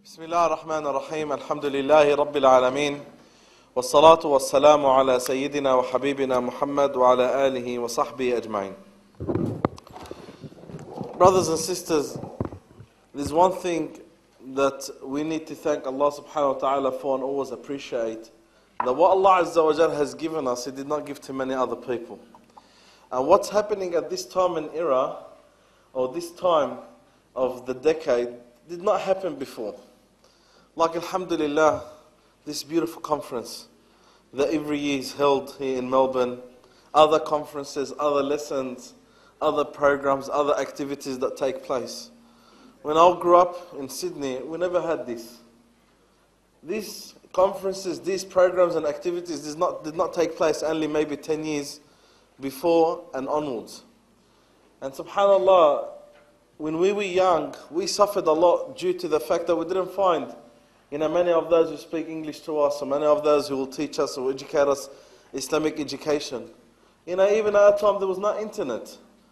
بسم الله الرحمن الرحيم الحمد لله رب العالمين والصلاة والسلام على سيدنا وحبيبنا محمد وعلى آله وصحبه أجمعين. Brothers and sisters, there's one thing that we need to thank Allah subhanahu wa ta'ala for and always appreciate, that what Allah Azza wa Jal has given us, He did not give to many other people. And what's happening at this time and era, or this time of the decade, did not happen before. Like alhamdulillah, this beautiful conference that every year is held here in Melbourne, other conferences, other lessons, other programs, other activities that take place. When I grew up in Sydney, we never had this. These conferences, these programs and activities did not take place only maybe 10 years before and onwards. And subhanallah, when we were young, we suffered a lot due to the fact that we didn't find many of those who speak English to us, or many of those who will teach us or educate us Islamic education. Even at that time there was no internet.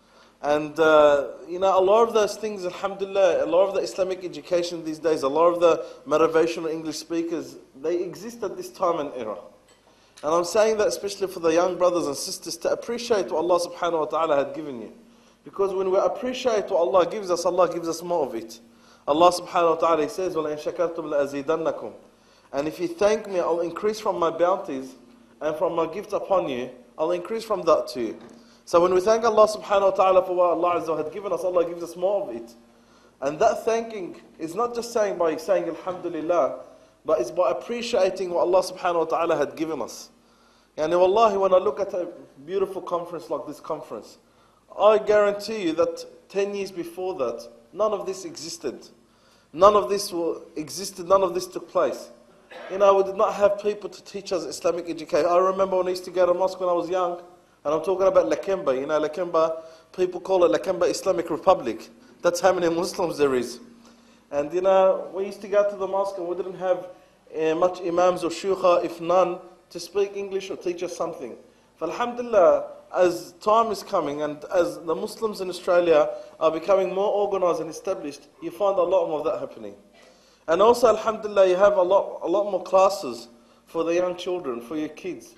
And a lot of those things, alhamdulillah, a lot of the Islamic education these days, a lot of the motivational English speakers, they exist at this time and era. And I'm saying that especially for the young brothers and sisters to appreciate what Allah subhanahu wa ta'ala had given you. Because when we appreciate what Allah gives us more of it. Allah subhanahu wa ta'ala, He says, وَلَئِن شَكَرْتُمْ لَأَزِيدَنَّكُمْ. And if you thank me, I'll increase from my bounties and from my gift upon you, I'll increase from that to you. So when we thank Allah subhanahu wa ta'ala for what Allah Azza wa had given us, Allah gives us more of it. And that thanking is not just by saying alhamdulillah, but it's by appreciating what Allah subhanahu wa ta'ala had given us. Yani wallahi, when I look at a beautiful conference like this conference, I guarantee you that 10 years before that, none of this existed. None of this existed, none of this took place. We did not have people to teach us Islamic education. I remember when I used to go to mosque when I was young, and I'm talking about Lakemba. Lakemba, people call it Lakemba Islamic Republic. That's how many Muslims there is. And we used to go to the mosque and we didn't have much imams or shuyukha, if none, to speak English or teach us something. But alhamdulillah, as time is coming and as the Muslims in Australia are becoming more organized and established, you find a lot more of that happening. And also, alhamdulillah, you have a lot more classes for the young children, for your kids,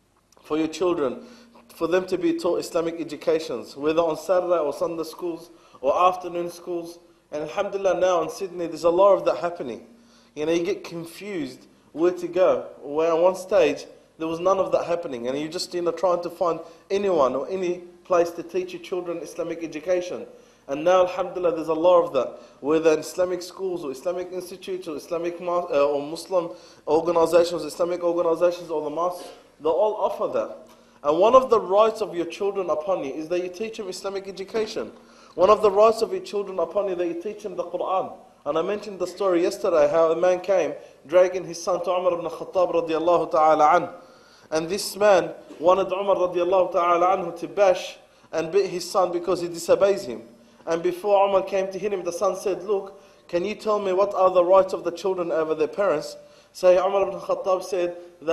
for your children, for them to be taught Islamic educations, whether on Saturday or Sunday schools or afternoon schools. And alhamdulillah, now in Sydney, there's a lot of that happening. You get confused where to go. Where on one stage, there was none of that happening, and you're just trying to find anyone or any place to teach your children Islamic education. And now, alhamdulillah, there's a lot of that, whether in Islamic schools or Islamic institutes or Islamic or Muslim organizations, Islamic organizations or the mosques, they all offer that. And one of the rights of your children upon you is that you teach them Islamic education. One of the rights of your children upon you that you teach them the Quran. And I mentioned the story yesterday how a man came dragging his son to Umar ibn Khattab radiallahu ta'ala anhu. And this man wanted Umar radiallahu ta'ala anhu to bash and beat his son because he disobeys him. And before Umar came to hit him, the son said, "Look, can you tell me what are the rights of the children over their parents?" So Umar ibn Khattab said,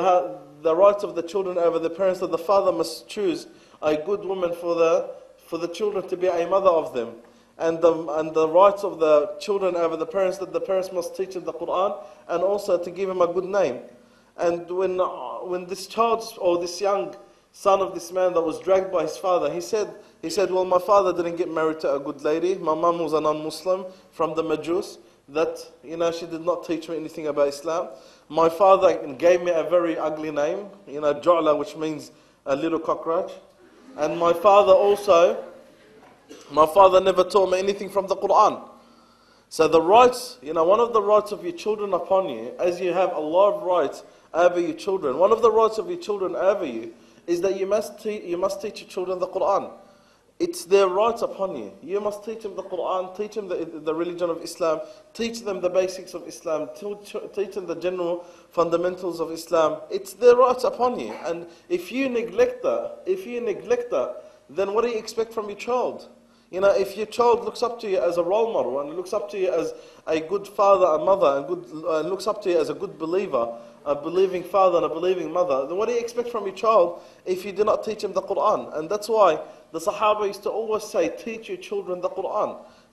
the rights of the children over their parents, that the father must choose a good woman for the children to be a mother of them. And the rights of the children over the parents, that the parents must teach them the Quran and also to give him a good name. And when this child or this young son of this man that was dragged by his father, he said, well, my father didn't get married to a good lady. My mum was a non-Muslim from the Majus. That, she did not teach me anything about Islam. My father gave me a very ugly name, Ju'la, which means a little cockroach. And my father never taught me anything from the Quran. So the rights, one of the rights of your children upon you, as you have a lot of rights over your children, one of the rights of your children over you is that you must teach your children the Quran. It's their rights upon you. You must teach them the Quran, teach them the religion of Islam, teach them the basics of Islam, teach them the general fundamentals of Islam. It's their rights upon you. And if you neglect that, then what do you expect from your child? If your child looks up to you as a role model and looks up to you as a good father and mother and looks up to you as a good believer, a believing father and a believing mother, then what do you expect from your child if you do not teach him the Quran? And that's why the Sahaba used to always say, teach your children the Quran.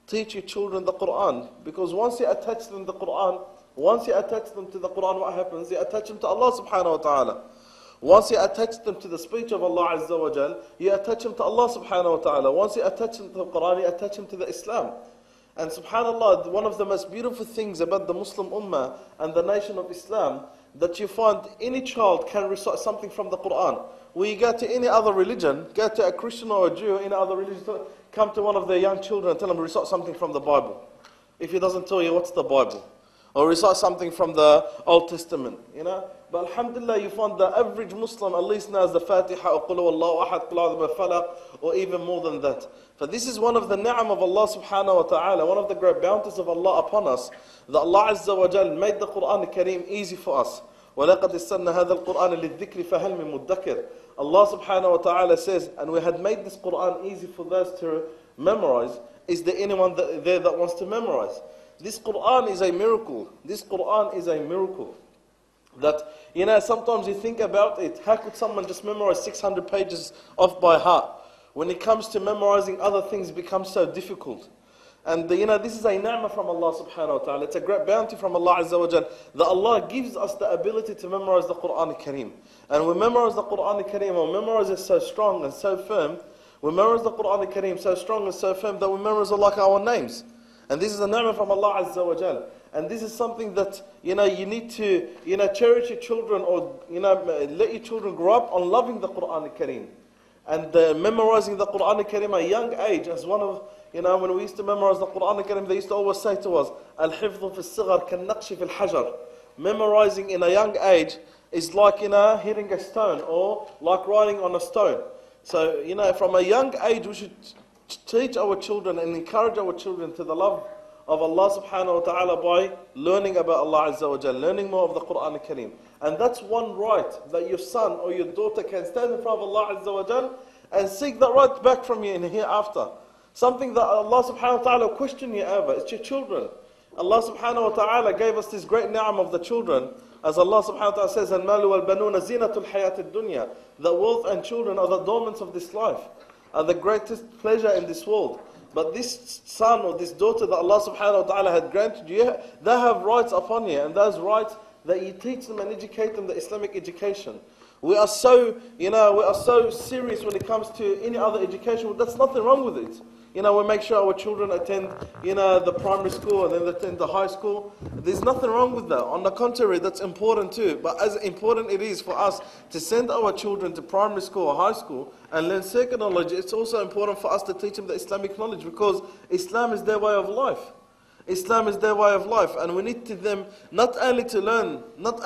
Teach your children the Quran. Because once you attach them to the Quran, once you attach them to the Quran, what happens? You attach them to Allah subhanahu wa ta'ala. Once you attach them to the speech of Allah Azza wa Jal, you attach them to Allah subhanahu wa ta'ala. Once you attach them to the Quran, you attach them to the Islam. And subhanAllah, one of the most beautiful things about the Muslim Ummah and the nation of Islam, that you find any child can recite something from the Quran. When you go to any other religion, go to a Christian or a Jew, any other religion, come to one of their young children and tell them to recite something from the Bible. If he doesn't tell you what's the Bible. Or recite something from the Old Testament, you know. But alhamdulillah, you find the average Muslim at least knows the Fatiha, or Qul Huwallahu Ahad, Qul A'udhu Bi Falaq, or even more than that. For this is one of the ni'am of Allah subhanahu wa ta'ala, one of the great bounties of Allah upon us, that Allah Azza wa Jal made the Quran al-Kareem easy for us. وَلَقَدْ إِسْتَنَّ هَذَا الْقُرْآنَ لِلذِّكْرِ فَهَلْ مِن مُدَّكِرٍ. Allah subhanahu wa ta'ala says, and we had made this Quran easy for those to memorize. Is there anyone there that wants to memorize? This Quran is a miracle. This Quran is a miracle. That, you know, sometimes you think about it, how could someone just memorize 600 pages off by heart? When it comes to memorizing other things, it becomes so difficult. And, you know, this is a ni'mah from Allah subhanahu wa ta'ala. It's a great bounty from Allah Azza wa Jal, that Allah gives us the ability to memorize the Quran al-Kareem. And we memorize the Quran al-Kareem, we memorize it so strong and so firm. We memorize the Quran al-Kareem so strong and so firm that we memorize it like our names. And this is a ni'mah from Allah Azza wa Jal. And this is something that, you know, you need to, you know, cherish your children, or, you know, let your children grow up on loving the Quran al-Kareem. And memorizing the Quran al-Kareem at a young age, as one of, you know, when we used to memorize the Quran al-Kareem, they used to always say to us, Al-Hifdhu fi al-Sighar kan-Naqshi fi al-Hajar. Memorizing in a young age is like, you know, hitting a stone, or like writing on a stone. So, you know, from a young age, we should teach our children and encourage our children to the love of Allah subhanahu wa ta'ala by learning about Allah Azza wa Jal, learning more of the Quran al-Kareem. And that's one right that your son or your daughter can stand in front of Allah Azza wa Jal and seek that right back from you in the hereafter. Something that Allah subhanahu wa ta'ala will question you over. It's your children. Allah subhanahu wa ta'ala gave us this great ni'am of the children. As Allah subhanahu wa ta'ala says, Al-Malu wal-Banuna zinatul hayatid dunya. The wealth and children are the adornments of this life, are the greatest pleasure in this world. But this son or this daughter that Allah subhanahu wa ta'ala had granted you, they have rights upon you, and those rights that you teach them and educate them the Islamic education. We are so, you know, we are so serious when it comes to any other education. Well, there's nothing wrong with it. You know, we make sure our children attend, you know, the primary school and then they attend the high school. There's nothing wrong with that. On the contrary, that's important too. But as important it is for us to send our children to primary school or high school and learn second knowledge, it's also important for us to teach them the Islamic knowledge, because Islam is their way of life. Islam is their way of life, and we need to them not only to learn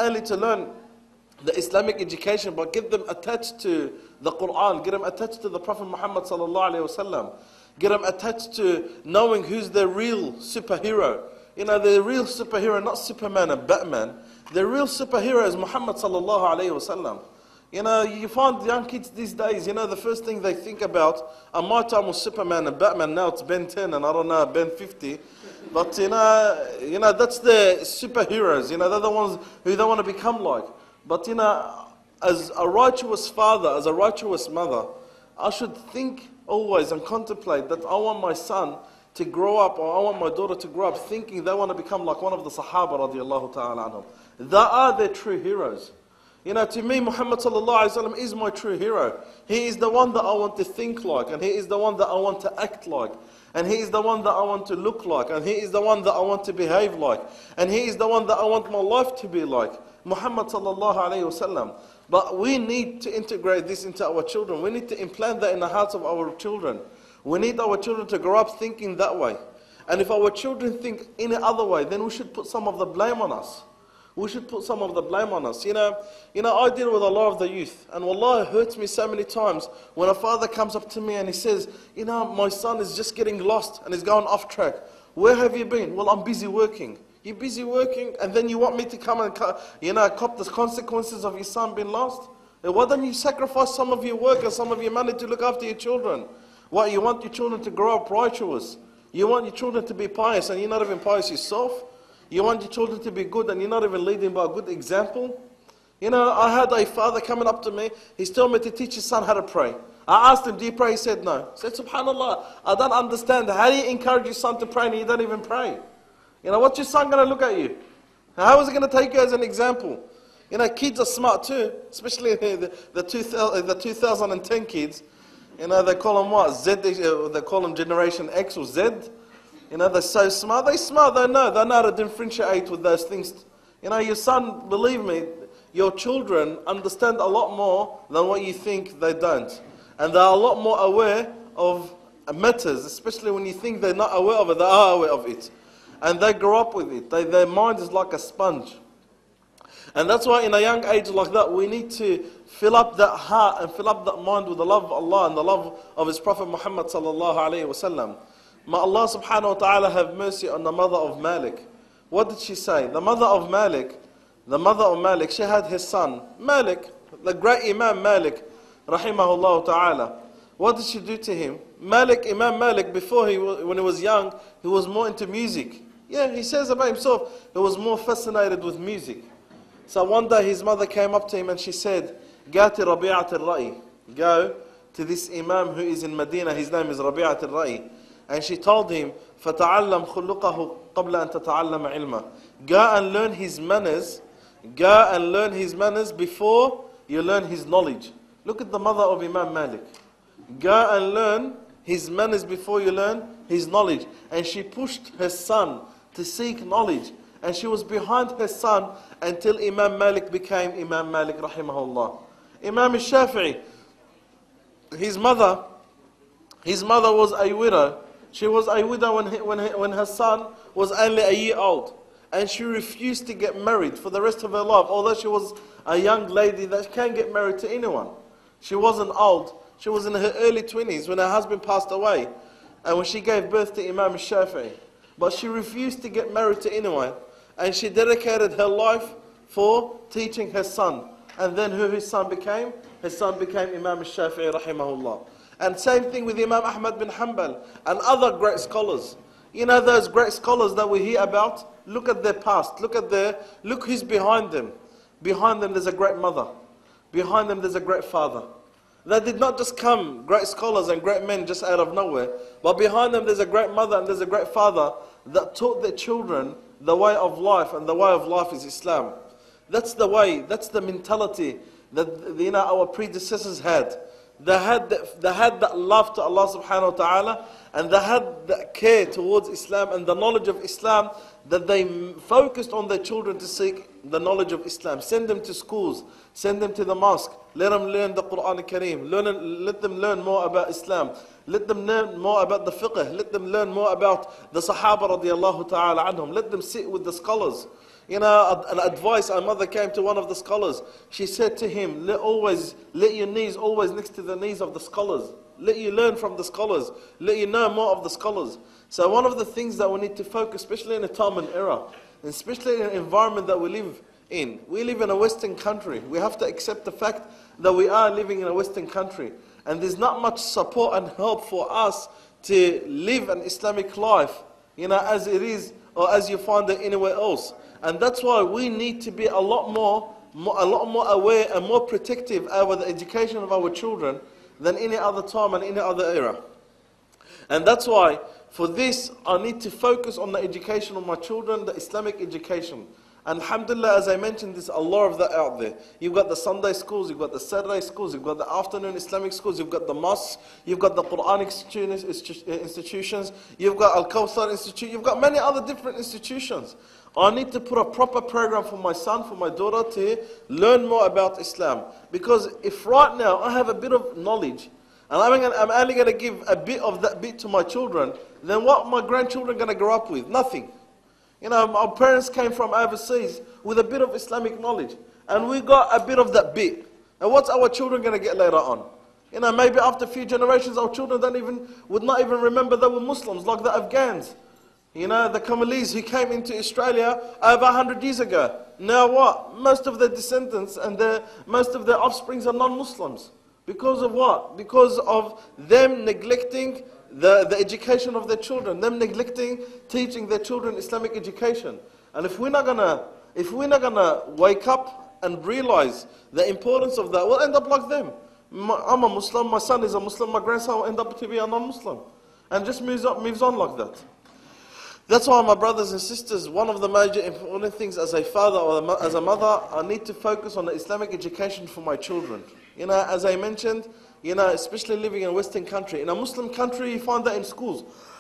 the Islamic education, but get them attached to the Quran, get them attached to the Prophet Muhammad sallallahu alaihi wasallam. Get them attached to knowing who's their real superhero. You know, the real superhero, not Superman and Batman. The real superhero is Muhammad sallallahu alayhi wa sallam. You know, you find young kids these days, you know, the first thing they think about, at my time was Superman and Batman, now it's Ben 10 and I don't know, Ben 50. But, you know, that's the superheroes, you know, they're the ones who they want to become like. But, you know, as a righteous father, as a righteous mother, I should think always and contemplate that I want my son to grow up, or I want my daughter to grow up thinking they want to become like one of the Sahaba radiallahu ta'ala anhum. They are their true heroes. You know, to me, Muhammad sallallahu alayhi wa sallam is my true hero. He is the one that I want to think like, and he is the one that I want to act like, and he is the one that I want to look like, and he is the one that I want to behave like, and he is the one that I want my life to be like. Muhammad sallallahu alayhi wa sallam. But we need to integrate this into our children. We need to implant that in the hearts of our children. We need our children to grow up thinking that way. And if our children think any other way, then we should put some of the blame on us. We should put some of the blame on us. You know, I deal with a lot of the youth, and wallah, it hurts me so many times when a father comes up to me and he says, you know, my son is just getting lost and he's going off track. Where have you been? Well, I'm busy working. You're busy working, and then you want me to come and, cop the consequences of your son being lost? Why don't you sacrifice some of your work and some of your money to look after your children? What, you want your children to grow up righteous? You want your children to be pious, and you're not even pious yourself? You want your children to be good, and you're not even leading by a good example? You know, I had a father coming up to me. He's told me to teach his son how to pray. I asked him, do you pray? He said no. I said, subhanallah, I don't understand. How do you encourage your son to pray and you don't even pray? You know, what's your son going to look at you? How is he going to take you as an example? You know, kids are smart too, especially the 2010 kids. You know, they call them what? Z, they call them Generation X or Z. You know, they're so smart. They're smart, they know how to differentiate with those things. You know, your son, believe me, your children understand a lot more than what you think they don't. And they're a lot more aware of matters, especially when you think they're not aware of it, they are aware of it. And they grow up with it. Their mind is like a sponge. And that's why in a young age like that, we need to fill up that heart and fill up that mind with the love of Allah and the love of His Prophet Muhammad sallallahu alayhi wa sallam. May Allah subhanahu wa ta'ala have mercy on the mother of Malik. What did she say? The mother of Malik, she had his son, Malik, the great Imam Malik, rahimahullah ta'ala. What did she do to him? Imam Malik, when he was young, he was more into music. Yeah, he says about himself, he was more fascinated with music. So one day his mother came up to him and she said, go to Rabi'at al-Ra'i. Go to this Imam who is in Medina, his name is Rabi'at al-Ra'i. And she told him, فَتَعَلَّمْ خُلُّقَهُ قَبْلَ أَن تَتَعَلَّمَ عِلْمًا. Go and learn his manners. Go and learn his manners before you learn his knowledge. Look at the mother of Imam Malik. Go and learn his manners before you learn his knowledge. And she pushed her son to seek knowledge. And she was behind her son until Imam Malik became Imam Malik rahimahullah. Imam Shafi'i, his mother was a widow. She was a widow when her son was only a year old. And she refused to get married for the rest of her life. Although she was a young lady that can't get married to anyone. She wasn't old. She was in her early 20s when her husband passed away. And when she gave birth to Imam Shafi'i. But she refused to get married to anyone. And she dedicated her life for teaching her son. And then who his son became? His son became Imam Shafi'i rahimahullah. And same thing with Imam Ahmad bin Hanbal and other great scholars. You know those great scholars that we hear about? Look at their past. Look who's behind them. Behind them there's a great mother. Behind them there's a great father. They did not just come, great scholars and great men, just out of nowhere. But behind them there's a great mother and there's a great father that taught their children the way of life, and the way of life is Islam. That's the way, that's the mentality that our predecessors had. They had that love to Allah subhanahu wa ta'ala, and they had that care towards Islam and the knowledge of Islam, that they focused on their children to seek the knowledge of Islam. Send them to schools, send them to the mosque, let them learn the Quran al-Kareem, let them learn more about Islam, let them learn more about the fiqh, let them learn more about the Sahaba radiallahu ta'ala anhum, let them sit with the scholars. You know, an advice, our mother came to one of the scholars. She said to him, let your knees always next to the knees of the scholars. Let you learn from the scholars. Let you know more of the scholars. So one of the things that we need to focus, especially in a time and era, and especially in an environment that we live in. We live in a Western country. We have to accept the fact that we are living in a Western country. And there's not much support and help for us to live an Islamic life, you know, as it is, or as you find it anywhere else. And that's why we need to be a lot more aware and more protective over the education of our children than any other time and any other era. And that's why, for this, I need to focus on the education of my children, the Islamic education. And alhamdulillah, as I mentioned, there's a lot of that out there. You've got the Sunday schools, you've got the Saturday schools, you've got the afternoon Islamic schools, you've got the mosques, you've got the Quranic institutions, you've got Al-Kawthar Institute, you've got many other different institutions. I need to put a proper program for my son, for my daughter to learn more about Islam. Because if right now I have a bit of knowledge, and I'm only going to give a bit of that bit to my children, then what are my grandchildren going to grow up with? Nothing. You know, our parents came from overseas with a bit of Islamic knowledge. And we got a bit of that bit. And what's our children going to get later on? You know, maybe after a few generations, our children would not even remember they were Muslims, like the Afghans. You know, the Congolese who came into Australia over 100 years ago. Now what? Most of their descendants and most of their offsprings are non-Muslims. Because of what? Because of them neglecting the education of their children, them neglecting teaching their children Islamic education. And if we're not gonna wake up and realize the importance of that will end up like them. I'm a Muslim, my son is a Muslim, my grandson will end up to be a non-Muslim. And just moves on like that. That's why, my brothers and sisters, one of the major important things as a father or as a mother, I need to focus on the Islamic education for my children. As I mentioned, especially living in a Western country. In a Muslim country, you find that in schools.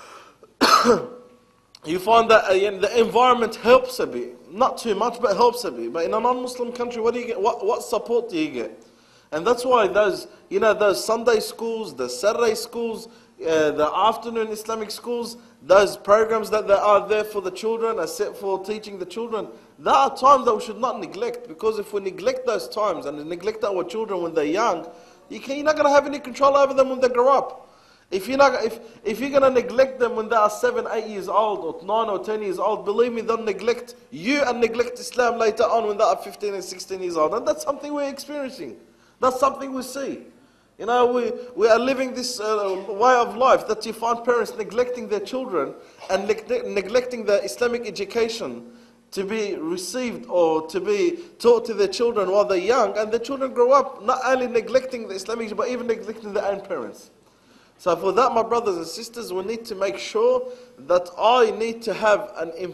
You find that the environment helps a bit. Not too much, but helps a bit. But in a non-Muslim country, what do you get? What support do you get? And that's why those Sunday schools, the Saturday schools, the afternoon Islamic schools, those programs that are there for the children, are set for teaching the children, there are times that we should not neglect. Because if we neglect those times and neglect our children when they're young, you're not going to have any control over them when they grow up. If you're going to neglect them when they are 7, 8 years old, or 9 or 10 years old, believe me, they'll neglect you and neglect Islam later on when they are 15 and 16 years old. And that's something we're experiencing. That's something we see. We are living this way of life that you find parents neglecting their children and neglecting the Islamic education to be received or to be taught to their children while they're young, and the children grow up not only neglecting the Islamic, but even neglecting their own parents. So for that, my brothers and sisters, we need to make sure that I need to have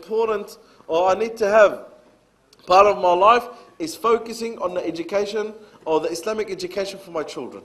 part of my life is focusing on the education or the Islamic education for my children.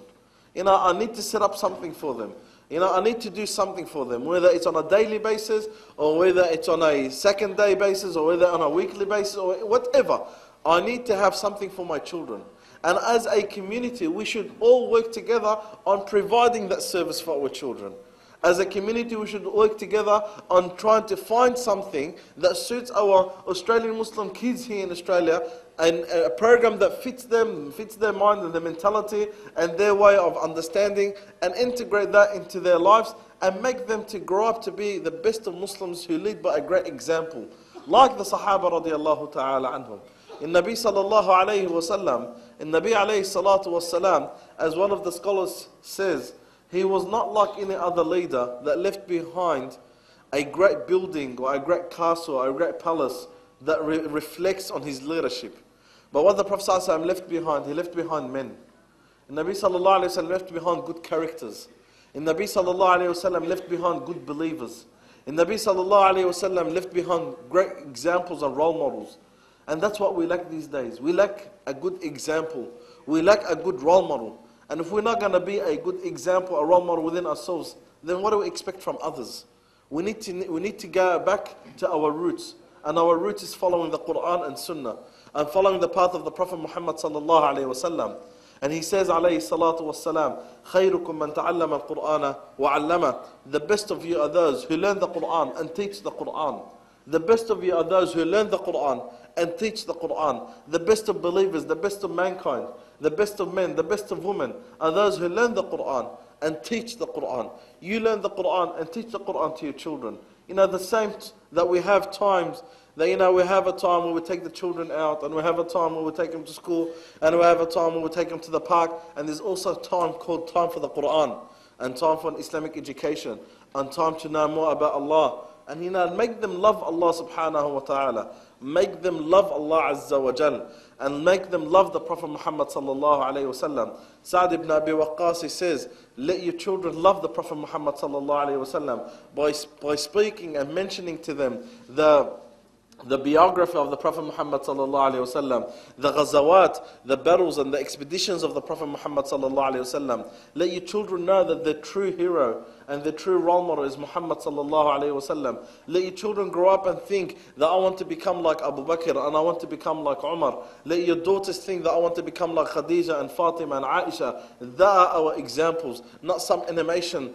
I need to set up something for them. I need to do something for them, whether it's on a daily basis, or whether it's on a second day basis, or whether on a weekly basis, or whatever. I need to have something for my children. And as a community, we should all work together on providing that service for our children. As a community, we should work together on trying to find something that suits our Australian Muslim kids here in Australia, and a program that fits them, fits their mind and their mentality and their way of understanding, and integrate that into their lives and make them to grow up to be the best of Muslims who lead by a great example, like the Sahaba radiallahu ta'ala anhum. In Nabi sallallahu alayhi wa sallam, in Nabi alayhi salatu wa salam, as one of the scholars says, he was not like any other leader that left behind a great building or a great castle or a great palace that reflects on his leadership. But what the Prophet ﷺ left behind, he left behind men. And Nabi sallallahu alayhi wa sallam left behind good characters. And Nabi sallallahu alayhi wa sallam left behind good believers. And Nabi sallallahu alayhi wa sallam left behind great examples and role models. And that's what we lack these days. We lack a good example. We lack a good role model. And if we're not going to be a good example, a role model within ourselves, then what do we expect from others? We need to go back to our roots. And our roots is following the Quran and Sunnah, and following the path of the Prophet Muhammad sallallahu alayhi wa sallam. And he says alayhi salatu wassalam, خَيْرُكُمْ مَنْ تَعَلَّمَ الْقُرْآنَ وَعَلَّمَ. The best of you are those who learn the Quran and teach the Quran. The best of you are those who learn the Quran and teach the Quran. The best of believers, the best of mankind, the best of men, the best of women are those who learn the Quran and teach the Quran. You learn the Quran and teach the Quran to your children. The same that we have times that, we have a time where we take the children out, and we have a time where we take them to school, and we have a time where we take them to the park, and there's also a time called time for the Quran, and time for an Islamic education, and time to know more about Allah. And make them love Allah subhanahu wa ta'ala. Make them love Allah azza wa jal. And make them love the Prophet Muhammad sallallahu alayhi wa sallam. Sa'd ibn Abi Waqqas, he says, let your children love the Prophet Muhammad sallallahu alayhi wa sallam by speaking and mentioning to them the biography of the Prophet Muhammad sallallahu alayhi wa sallam, the ghazawat, the battles and the expeditions of the Prophet Muhammad sallallahu alayhi wa sallam. Let your children know that the true hero and the true role model is Muhammad sallallahu alayhi wa sallam. Let your children grow up and think that I want to become like Abu Bakr and I want to become like Umar. Let your daughters think that I want to become like Khadija and Fatima and Aisha. That are our examples, not some animation.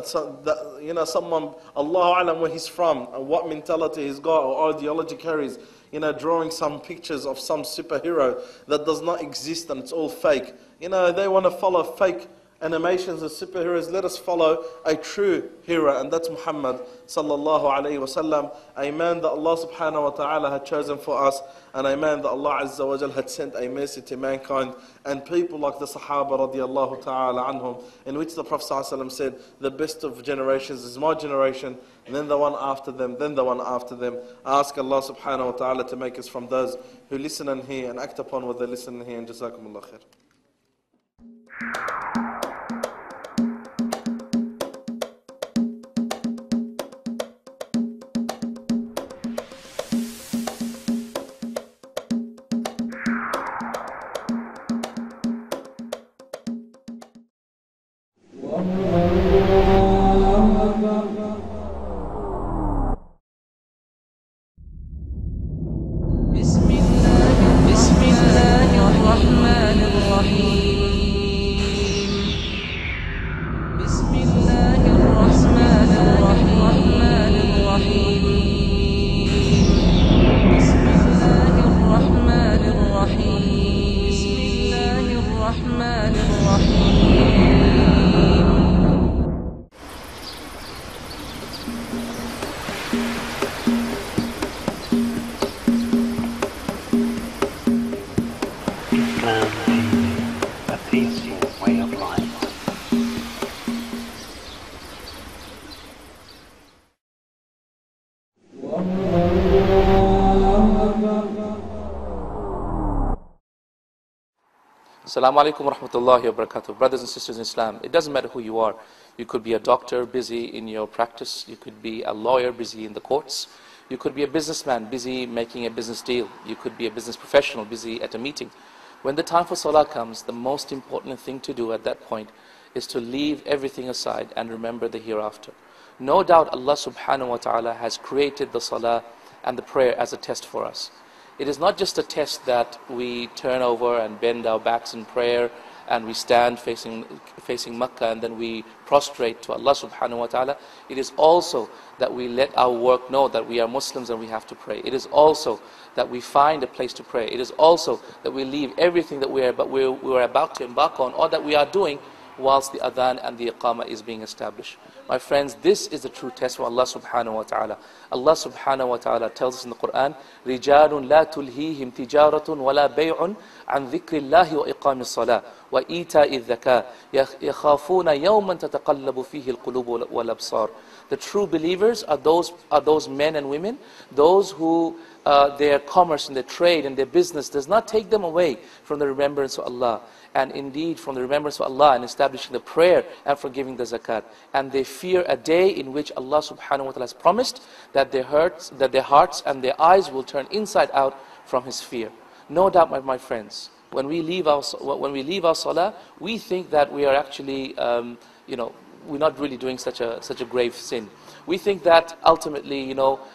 Someone, Allahu Alam, where he's from and what mentality he's got or ideology carries. Drawing some pictures of some superhero that does not exist and it's all fake. They want to follow fake animations and superheroes. Let us follow a true hero, and that's Muhammad sallallahu alayhi wa sallam, a man that Allah subhanahu wa ta'ala had chosen for us, and a man that Allah azza wa jal had sent a message to mankind, and people like the Sahaba radiyallahu ta'ala anhum, in which the Prophet sallallahu alayhi wa sallam said, the best of generations is my generation, and then the one after them, then the one after them. I ask Allah subhanahu wa ta'ala to make us from those who listen and hear and act upon what they listen and hear, and jazakumullah khair. Assalamu alaikum wa rahmatullahi wa barakatuh. Brothers and sisters in Islam, it doesn't matter who you are. You could be a doctor busy in your practice. You could be a lawyer busy in the courts. You could be a businessman busy making a business deal. You could be a business professional busy at a meeting. When the time for salah comes, the most important thing to do at that point is to leave everything aside and remember the hereafter. No doubt Allah subhanahu wa ta'ala has created the salah and the prayer as a test for us. It is not just a test that we turn over and bend our backs in prayer and we stand facing Makkah and then we prostrate to Allah subhanahu wa ta'ala. It is also that we let our work know that we are Muslims and we have to pray. It is also that we find a place to pray. It is also that we leave everything that we are about to embark on or that we are doing whilst the adhan and the iqamah is being established. My friends, this is the true test from Allah subhanahu wa ta'ala. Allah subhanahu wa ta'ala tells us in the Quran, رِجَالٌ لَا تُلْهِيهِمْ تِجَارَةٌ وَلَا بَيْعٌ عَنْ ذِكْرِ اللَّهِ وَإِقَامِ الصَّلَاةِ وَإِيتَاءِ الزَّكَاةِ يَخَافُونَ يَوْمًا تَتَقَلَّبُ فِيهِ الْقُلُوبُ وَالْأَبْصَارُ. The true believers are those men and women, those who their commerce and their trade and their business does not take them away from the remembrance of Allah. And indeed from the remembrance of Allah and establishing the prayer and forgiving the zakat. And they fear a day in which Allah subhanahu wa ta'ala has promised that their hearts and their eyes will turn inside out from His fear. No doubt, my friends, when we leave our salah, we think that we are actually, we're not really doing such a grave sin. We think that ultimately,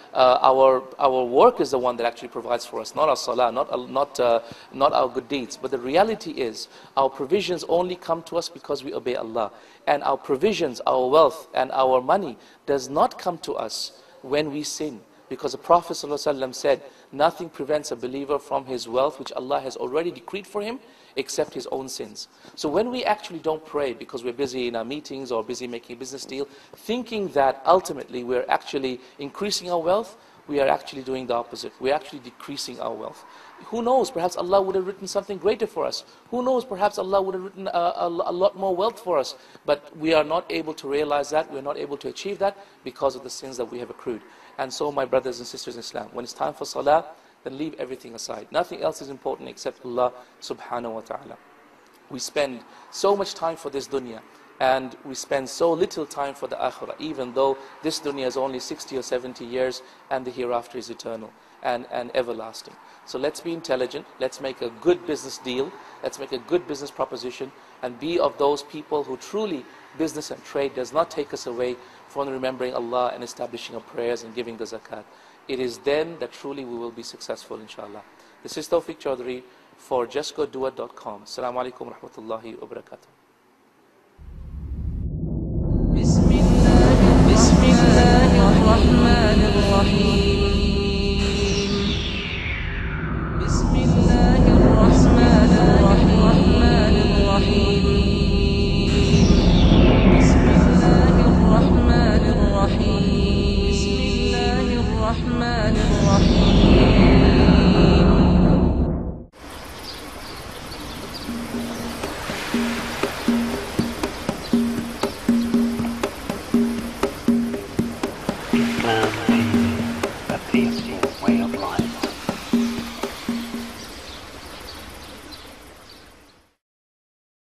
our work is the one that actually provides for us, not our salah, not our good deeds. But the reality is, our provisions only come to us because we obey Allah. And our provisions, our wealth, and our money does not come to us when we sin. Because the Prophet ﷺ said, nothing prevents a believer from his wealth, which Allah has already decreed for him, except his own sins. So when we actually don't pray because we're busy in our meetings or busy making a business deal, thinking that ultimately we're actually increasing our wealth, we are actually doing the opposite. We're actually decreasing our wealth. Who knows, perhaps Allah would have written something greater for us. Who knows, perhaps Allah would have written a lot more wealth for us. But we are not able to realize that, we're not able to achieve that because of the sins that we have accrued. And so my brothers and sisters in Islam, when it's time for salah, then leave everything aside. Nothing else is important except Allah subhanahu wa ta'ala. We spend so much time for this dunya, and we spend so little time for the akhirah, even though this dunya is only 60 or 70 years and the hereafter is eternal and everlasting. So let's be intelligent, let's make a good business deal, let's make a good business proposition, and be of those people who truly business and trade does not take us away from remembering Allah and establishing our prayers and giving the zakat. It is then that truly we will be successful, inshallah. This is Tawfiq Chaudhary for justgoddoit.com. Assalamu alaikum wa rahmatullahi wa barakatuh.